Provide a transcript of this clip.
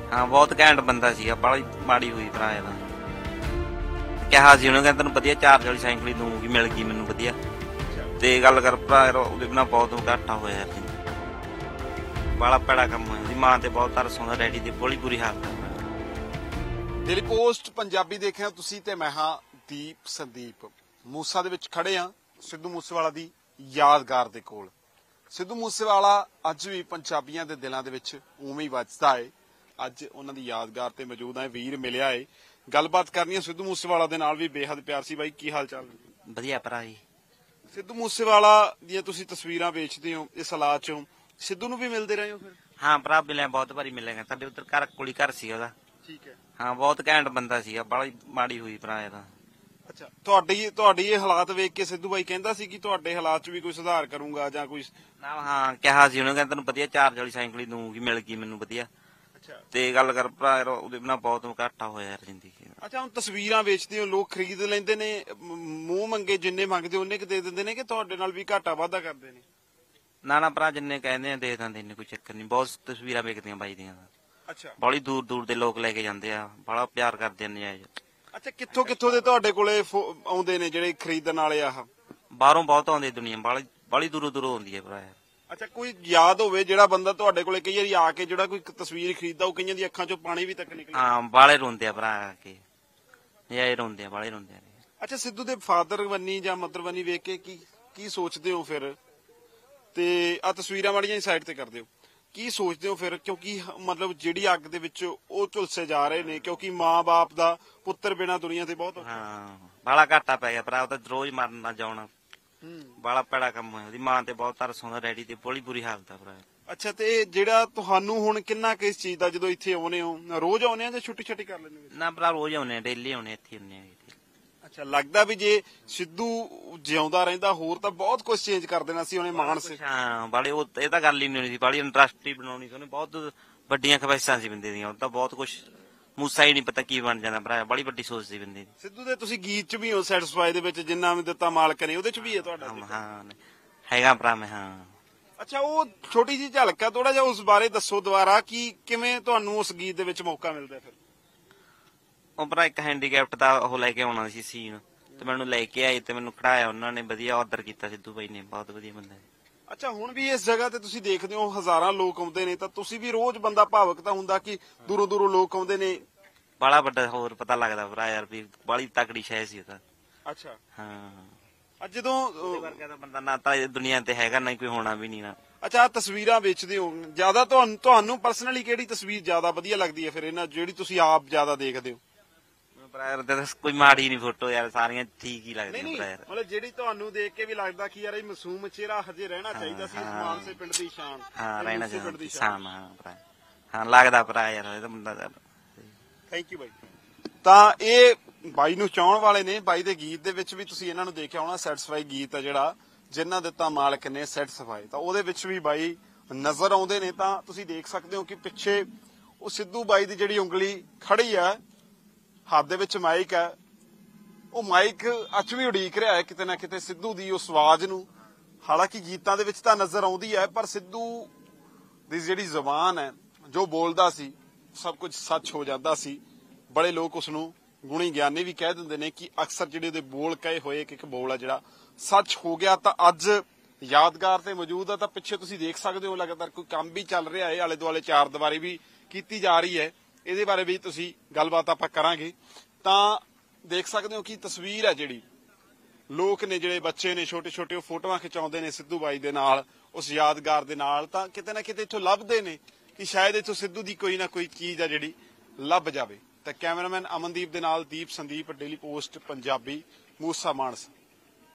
ਹਾਂ ਬਹੁਤ ਘੈਂਟ ਬੰਦਾ ਸੀਗਾ, ਬੜੀ ਮਾੜੀ ਹੋਈ ਭਰਾ ਇਹਦਾ। ਕਿਹਾ ਸੀ ਉਹਨੇ, ਕਹਿੰਦਾ ਤੈਨੂੰ ਵਧੀਆ ਚਾਰਜ ਵਾਲੀ ਸਾਈਕਲ ਦੂੰਗੀ, ਮਿਲ ਗਈ ਮੈਨੂੰ ਵਧੀਆ। ਤੇ ਗੱਲ ਕਰ ਭਰਾ ਯਾਰ, ਉਹਦੇ ਬਿਨਾਂ ਬਹੁਤ ਘਾਟਾ ਹੋਇਆ ਯਾਰ, ਬੜਾ ਭੈੜਾ ਕੰਮ ਹੋਇਆ। ਉਹਦੀ ਮਾਂ ਤੇ ਬਹੁਤ ਤਰਸ ਆਉਂਦਾ, ਡੈਡੀ ਦੀ ਬੜੀ ਬੁਰੀ ਹਾਲਤ ਹੈ। ਡੇਲੀ ਪੋਸਟ ਪੰਜਾਬੀ ਦੇਖਿਆ ਤੁਸੀਂ ਤੇ ਮੈਂ ਹਾਂ ਦੀਪ ਸੰਦੀਪ। ਮੂਸਾ ਦੇ ਵਿੱਚ ਖੜੇ ਆ, ਸਿੱਧੂ ਮੂਸੇਵਾਲਾ ਦੀ ਯਾਦਗਾਰ ਦੇ ਕੋਲ। ਸਿੱਧੂ ਮੂਸੇਵਾਲਾ ਅੱਜ ਵੀ ਪੰਜਾਬੀਆਂ ਦੇ ਦਿਲਾਂ ਦੇ ਵਿੱਚ ਉਵੇਂ ਹੀ ਵੱਜਦਾ ਏ। ਅੱਜ ਉਹਨਾਂ ਦੀ ਯਾਦਗਾਰ ਤੇ ਮੌਜੂਦ ਹੈ, ਵੀਰ ਮਿਲਿਆ ਏ, ਗੱਲਬਾਤ ਕਰਨੀ ਹੈ ਸਿੱਧੂ ਮੂਸੇਵਾਲਾ ਦੇ ਨਾਲ ਵੀ। ਬੇਹੱਦ ਪਿਆਰ ਸੀ ਬਾਈ, ਕੀ ਹਾਲ ਚਾਲ? ਵਧੀਆ ਭਰਾ ਜੀ। ਸਿੱਧੂ ਮੂਸੇਵਾਲਾ ਦੀਆਂ ਤੁਸੀਂ ਤਸਵੀਰਾਂ ਵੇਚਦੇ ਹੋ ਇਸ ਹਾਲਾਤ ਚੋਂ, ਸਿੱਧੂ ਨੂੰ ਵੀ ਮਿਲਦੇ ਰਹੇ ਹੋ ਫਿਰ? ਹਾਂ ਭਰਾ ਮਿਲਿਆ, ਬਹੁਤ ਵਾਰੀ ਮਿਲੇਗਾ। ਸਾਡੇ ਉੱਧਰ ਘਰ ਕੋਲ ਹੀ ਘਰ ਸੀ ਉਹਦਾ। ਠੀਕ ਹੈ। ਹਾਂ ਬਹੁਤ ਘੈਂਟ ਬੰਦਾ ਸੀਗਾ, ਬੜੀ ਮਾੜੀ ਹੋਈ ਭਰਾ ਇਹਦਾ। ਅੱਛਾ, ਤੁਹਾਡੀ ਇਹ ਹਾਲਾਤ ਵੇਖ ਕੇ ਸਿੱਧੂ ਬਾਈ ਕਹਿੰਦਾ ਸੀ ਕਿ ਤੁਹਾਡੇ ਹਾਲਾਤ 'ਚ ਵੀ ਕੋਈ ਸੁਧਾਰ ਕਰੂੰਗਾ ਜਾਂ ਕੋਈ? ਹਾਂ ਕਿਹਾ ਸੀ ਉਹਨੇ, ਕਹਿੰਦਾ ਤੈਨੂੰ ਵਧੀਆ ਚਾਰਜ ਵਾਲੀ ਸਾਈਕਲ ਦੂੰਗੀ, ਮਿਲ ਗਈ ਮੈਨੂੰ ਵਧੀਆ। ਅੱਛਾ। ਤੇ ਗੱਲ ਕਰ ਭਰਾ ਯਾਰ, ਉਹਦੇ ਬਿਨਾਂ ਬਹੁਤ ਘਾਟਾ ਹੋਇਆ ਯਾਰ ਜ਼ਿੰਦਗੀ। ਅੱਛਾ, ਹੁਣ ਤਸਵੀਰਾਂ ਵੇਚਦੇ ਹੋ, ਲੋਕ ਖਰੀਦ ਲੈਂਦੇ ਨੇ, ਮੂੰਹ ਮੰਗੇ ਜਿੰਨੇ ਮੰਗਦੇ ਉਹਨੇ ਕਿ ਦੇ ਦਿੰਦੇ ਨੇ, ਕਿ ਤੁਹਾਡੇ ਨਾਲ ਵੀ ਘਾਟਾ ਵਾਧਾ ਕਰਦੇ ਨੇ? ਨਾ ਭਰਾ, ਜਿੰਨੇ ਕਹਿੰਦੇ ਆ ਦੇ ਦਿੰਦੇ ਨੇ, ਕੋਈ ਚੱਕਰ ਨਹੀਂ। ਬਹੁਤ ਤਸਵੀਰਾਂ ਵੇਚਦੀਆਂ ਬਾਈ ਦੀਆਂ। ਅੱਛਾ। ਬੜੀ ਦੂਰ ਦੂਰ ਦੇ ਲੋਕ ਲੈ ਕੇ ਜਾਂਦੇ ਆ, ਬੜਾ ਪਿਆਰ ਕਰਦੇ ਨੇ। ਅੱਛਾ, ਕਿੱਥੋਂ ਦੇ ਤੁਹਾਡੇ ਕੋਲੇ ਆਉਂਦੇ ਨੇ ਜਿਹੜੇ ਖਰੀਦਣ ਵਾਲੇ? ਆਹ ਬਾਹਰੋਂ ਬਹੁਤ ਆਉਂਦੀ ਦੁਨੀਆ, ਬੜੀ ਦੂਰੋਂ ਆਉਂਦੀ ਹੈ ਭਰਾ। ਅੱਛਾ, ਕੋਈ ਯਾਦ ਹੋਵੇ ਜਿਹੜਾ ਬੰਦਾ ਤੁਹਾਡੇ ਕੋਲੇ ਕਈ ਵਾਰੀ ਆ ਕੇ ਜਿਹੜਾ ਕੋਈ ਤਸਵੀਰ ਖਰੀਦਦਾ, ਉਹ ਕਈਆਂ ਦੀ ਅੱਖਾਂ ਚੋਂ ਪਾਣੀ ਵੀ ਤੱਕ ਨਿਕਲੇ? ਹਾਂ ਬਾਲੇ ਰੋਂਦੇ ਆ ਭਰਾ ਆ ਕੇ, ਇਹ ਰੋਂਦੇ ਆ, ਬਾਲੇ ਰੋਂਦੇ ਆ। ਅੱਛਾ, ਸਿੱਧੂ ਦੇ ਫਾਦਰ ਬਣੀ ਜਾਂ ਮਦਰ ਬਣੀ ਵੇਖ ਕੇ ਕੀ ਸੋਚਦੇ ਹੋ ਫਿਰ? ਤੇ ਆ ਤਸਵੀਰਾਂ ਵਾਲੀਆਂ ਸਾਈਡ ਤੇ ਕਰਦੇ ਹੋ, ਕੀ ਸੋਚਦੇ ਹੋ ਫਿਰ? ਕਿਉਂਕਿ ਮਤਲਬ ਜਿਹੜੀ ਅੱਗ ਦੇ ਵਿੱਚ ਉਹ ਝੁਲਸੇ ਜਾ ਰਹੇ ਨੇ, ਕਿਉਂਕਿ ਮਾਂ-ਬਾਪ ਦਾ ਪੁੱਤਰ ਬਿਨਾਂ ਦੁਨੀਆ ਤੇ ਬਹੁਤ ਔਖਾ। ਹਾਂ ਬਾਲਾ ਘਾਟਾ ਪੈ ਗਿਆ ਭਰਾ, ਉਹ ਤਾਂ ਰੋਜ਼ ਮਰਨਾ ਜਾਣਾ, ਬੜਾ ਭੈੜਾ ਕੰਮ ਹੋਇਆ। ਉਹਦੀ ਮਾਂ ਤੇ ਬਹੁਤ ਤਰਸ ਆਉਂਦਾ, ਡੈਡੀ ਦੀ ਬੜੀ ਬੁਰੀ ਹਾਲਤ ਆ ਭਰਾ। ਅੱਛਾ, ਤੇ ਜਿਹੜਾ ਤੁਹਾਨੂੰ ਹੁਣ ਕਿੰਨਾ ਕਿਸ ਚੀਜ਼ ਦਾ, ਜਦੋਂ ਇੱਥੇ ਆਉਨੇ ਹੋ, ਰੋਜ਼ ਆਉਨੇ ਆ ਜਾਂ ਛੁੱਟੀ ਛੱਟੀ ਕਰ ਲੈਂਦੇ ਹੋ? ਨਾ ਭਰਾ ਰੋਜ਼ ਆਉਨੇ ਆ, ਡੇਲੀ ਆਉਨੇ, ਇੱਥੇ ਆਉਨੇ ਆ। ਅੱਛਾ, ਲੱਗਦਾ ਵੀ ਜੇ ਸਿੱਧੂ ਜਿਉਂਦਾ ਰਹਿੰਦਾ ਹੋਰ ਤਾਂ ਬਹੁਤ ਕੁਝ ਚੇਂਜ ਕਰ ਦੇਣਾ ਸੀ ਉਹਨੇ, ਮਾਨਸਿਕ। ਹਾਂ ਬਾਲੇ, ਉਹ ਇਹ ਤਾਂ ਗੱਲ ਹੀ ਨਹੀਂ ਹੋਣੀ ਸੀ, ਬਾਲੀ ਇੰਡਸਟਰੀ ਬਣਾਉਣੀ ਸੀ ਉਹਨੇ, ਬਹੁਤ ਵੱਡੀਆਂ ਖਵਾਇਸ਼ਾਂ ਸੀ ਬੰਦੇ ਦੀਆਂ। ਉਹ ਤਾਂ ਬਹੁਤ ਕੁਛ, ਮੂਸਾ ਹੀ ਨਹੀਂ ਪਤਾ ਕੀ ਬਣ ਜਾਂਦਾ ਭਰਾ, ਬੜੀ ਵੱਡੀ ਸੋਚ ਸੀ ਬੰਦੇ ਦੀ। ਸਿੱਧੂ ਦੇ ਤੁਸੀਂ ਗੀਤ 'ਚ ਵੀ ਹੋ ਸੈਟੀਸਫਾਈ ਦੇ ਵਿੱਚ, ਜਿੰਨਾ ਵੀ ਦਿੱਤਾ ਮਾਲਕ ਨੇ, ਉਹਦੇ 'ਚ ਵੀ ਹੈ ਤੁਹਾਡਾ? ਹਾਂ ਹੈਗਾ ਭਰਾ ਮੈਂ। ਹਾਂ ਅੱਛਾ, ਉਹ ਛੋਟੀ ਜਿਹੀ ਝਲਕ ਆ, ਥੋੜਾ ਜਿਹਾ ਉਸ ਬਾਰੇ ਦੱਸੋ ਦੁਬਾਰਾ, ਕਿ ਕਿਵੇਂ ਤੁਹਾਨੂੰ ਉਸ ਗੀਤ ਦੇ ਵਿੱਚ ਮੌਕਾ ਮਿਲਦਾ ਫਿਰ? ਉਹ ਭਰਾ ਇੱਕ ਹੈਂਡੀਕੈਪਟ ਦਾ ਉਹ ਲੈ ਕੇ ਆਉਣਾ ਸੀ ਸੀਨ, ਤੇ ਮੈਨੂੰ ਲੈ ਕੇ ਆਏ ਤੇ ਮੈਨੂੰ ਖੜਾਇਆ ਉਹਨਾਂ ਨੇ, ਵਧੀਆ ਆਰਡਰ ਕੀਤਾ ਸਿੱਧੂ ਬਾਈ ਨੇ, ਬਹੁਤ ਵਧੀਆ ਬੰਦਾ। ਅੱਛਾ, ਹੁਣ ਵੀ ਇਸ ਜਗ੍ਹਾ ਤੇ ਤੁਸੀਂ ਦੇਖਦੇ ਹੋ ਹਜ਼ਾਰਾਂ ਲੋਕ ਆਉਂਦੇ ਨੇ, ਤਾਂ ਤੁਸੀਂ ਵੀ ਰੋਜ਼ ਬੰਦਾ ਭਾਵਕ ਤਾਂ ਹੁੰਦਾ ਕਿ ਦੂਰੋਂ ਦੂਰੋਂ ਲੋਕ ਆਉਂਦੇ ਨੇ? ਬੜਾ ਵੱਡਾ ਹੋਰ ਪਤਾ ਲੱਗਦਾ ਭਰਾ ਯਾਰ, ਵੀ ਬੜੀ ਤਕੜੀ ਸ਼ੈ ਸੀ ਉਹ ਤਾਂ। ਅੱਛਾ। ਹਾਂ, ਅੱਜ ਜਦੋਂ ਵਰਗਾ ਤਾਂ ਬੰਦਾ ਨਾ ਤਾਂ ਦੁਨੀਆ ਤੇ ਹੈਗਾ, ਨਾ ਕੋਈ ਹੋਣਾ ਵੀ ਨਹੀਂ ਨਾ। ਅੱਛਾ, ਤਸਵੀਰਾਂ ਵੇਚਦੇ ਹੋ ਜਿਆਦਾ, ਤੁਹਾਨੂੰ ਪਰਸਨਲੀ ਕਿਹੜੀ ਤਸਵੀਰ ਜਿਆਦਾ ਵਧੀਆ ਲੱਗਦੀ ਹੈ ਫਿਰ ਇਹਨਾਂ, ਜਿਹੜੀ ਤੁਸੀਂ ਆਪ ਜਿਆਦਾ ਦੇਖਦੇ ਹੋ? ਕੋਈ ਮਾੜੀ ਨਹੀਂ ਫੋਟੋ ਯਾਰ, ਸਾਰੀਆਂ ਠੀਕ ਹੀ ਲੱਗਦੀਆਂ ਭਰਾ ਯਾਰ। ਮਤਲਬ ਜਿਹੜੀ ਤੁਹਾਨੂੰ ਦੇਖ ਕੇ ਵੀ ਲੱਗਦਾ ਕਿ ਯਾਰ ਇਹ ਮਾਸੂਮ ਚਿਹਰਾ ਹਜੇ ਰਹਿਣਾ ਚਾਹੀਦਾ ਸੀ, ਮਾਨਸੇ ਪਿੰਡ ਦੀ ਸ਼ਾਨ। ਹਾਂ ਰਹਿਣਾ ਚਾਹੀਦਾ ਸ਼ਾਨ। ਹਾਂ ਭਰਾ, ਹਾਂ ਲੱਗਦਾ ਭਰਾ ਯਾਰ ਇਹ ਤਾਂ ਬੰਦਾ। ਥੈਂਕ ਯੂ ਬਾਈ। ਤਾਂ ਇਹ ਬਾਈ ਨੂੰ ਚਾਹਣ ਵਾਲੇ ਨੇ, ਬਾਈ ਦੇ ਗੀਤ ਦੇ ਵਿੱਚ ਵੀ ਤੁਸੀਂ ਇਹਨਾਂ ਨੂੰ ਦੇਖਿਆ ਹੋਣਾ, ਸੈਟੀਸਫਾਈ ਗੀਤ ਆ ਜਿਹੜਾ, ਜਿੰਨਾ ਦਿੱਤਾ ਮਾਲਕ ਨੇ ਸੈਟੀਸਫਾਈ, ਤਾਂ ਉਹਦੇ ਵਿੱਚ ਵੀ ਬਾਈ ਨਜ਼ਰ ਆਉਂਦੇ ਨੇ। ਤਾਂ ਤੁਸੀਂ ਦੇਖ ਸਕਦੇ ਹੋ ਕਿ ਪਿੱਛੇ ਉਹ ਸਿੱਧੂ ਬਾਈ ਦੀ ਜਿਹੜੀ ਉਂਗਲੀ ਖੜੀ ਆ, ਹੱਥ ਦੇ ਵਿੱਚ ਮਾਈਕ ਹੈ, ਉਹ ਮਾਈਕ ਅੱਜ ਵੀ ਉਡੀਕ ਰਿਹਾ ਹੈ ਕਿਤੇ ਨਾ ਕਿਤੇ ਸਿੱਧੂ ਦੀ ਉਸ ਆਵਾਜ਼ ਨੂੰ। ਹਾਲਾਂਕਿ ਗੀਤਾਂ ਦੇ ਵਿੱਚ ਤਾਂ ਨਜ਼ਰ ਆਉਂਦੀ ਹੈ, ਪਰ ਸਿੱਧੂ ਦੀ ਜਿਹੜੀ ਜ਼ੁਬਾਨ ਹੈ, ਜੋ ਬੋਲਦਾ ਸੀ, ਸਭ ਕੁਝ ਸੱਚ ਹੋ ਜਾਂਦਾ ਸੀ। ਬੜੇ ਲੋਕ ਉਸਨੂੰ ਗੁਣੀ ਗਿਆਨੀ ਵੀ ਕਹਿ ਦਿੰਦੇ ਨੇ ਕਿ ਅਕਸਰ ਜਿਹੜੇ ਉਹਦੇ ਬੋਲ ਕਹੇ ਹੋਏ, ਇੱਕ ਬੋਲ ਆ ਜਿਹੜਾ ਸੱਚ ਹੋ ਗਿਆ। ਤਾਂ ਅੱਜ ਯਾਦਗਾਰ ਤੇ ਮੌਜੂਦ ਆ, ਤਾਂ ਪਿੱਛੇ ਤੁਸੀਂ ਦੇਖ ਸਕਦੇ ਹੋ ਲਗਾਤਾਰ ਕੋਈ ਕੰਮ ਵੀ ਚੱਲ ਰਿਹਾ ਹੈ, ਆਲੇ ਦੁਆਲੇ ਚਾਰ ਦੀਵਾਰੀ ਵੀ ਕੀਤੀ ਜਾ ਰਹੀ ਹੈ, ਇਹਦੇ ਬਾਰੇ ਵੀ ਤੁਸੀਂ ਗੱਲਬਾਤ ਆਪਾਂ ਕਰਾਂਗੇ। ਤਾਂ ਦੇਖ ਸਕਦੇ ਹੋ ਕਿ ਤਸਵੀਰ ਹੈ ਜਿਹੜੀ, ਲੋਕ ਨੇ ਜਿਹੜੇ ਬੱਚੇ ਨੇ ਛੋਟੇ ਛੋਟੇ, ਉਹ ਫੋਟੋਆਂ ਖਿਚਾਉਂਦੇ ਨੇ ਸਿੱਧੂ ਬਾਈ ਦੇ ਨਾਲ, ਉਸ ਯਾਦਗਾਰ ਦੇ ਨਾਲ। ਤਾਂ ਕਿਤੇ ਨਾ ਕਿਤੇ ਇੱਥੋਂ ਲੱਭਦੇ ਨੇ ਕਿ ਸ਼ਾਇਦ ਇੱਥੋਂ ਸਿੱਧੂ ਦੀ ਕੋਈ ਨਾ ਕੋਈ ਚੀਜ਼ ਆ ਜਿਹੜੀ ਲੱਭ ਜਾਵੇ। ਤਾਂ ਕੈਮਰਾਮੈਨ ਅਮਨਦੀਪ ਦੇ ਨਾਲ ਦੀਪ ਸੰਦੀਪ, ਡੇਲੀ ਪੋਸਟ ਪੰਜਾਬੀ, ਮੂਸਾ ਮਾਨਸਾ।